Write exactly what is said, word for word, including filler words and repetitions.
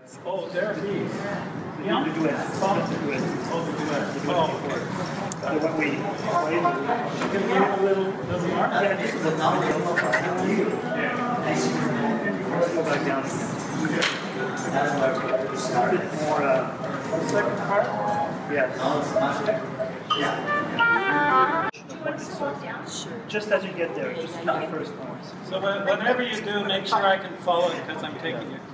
Oh, there are these. Yeah. The duet. Oh, the duet. Oh, the duet. Oh, okay. So what we played. You can give it a little, little more? Yeah, this is a novel. Let's go back down again. Started more, uh, The second part? yeah. Yeah. Just as you get there, just not the first noise. So whenever you do, make sure I can follow it because I'm taking it.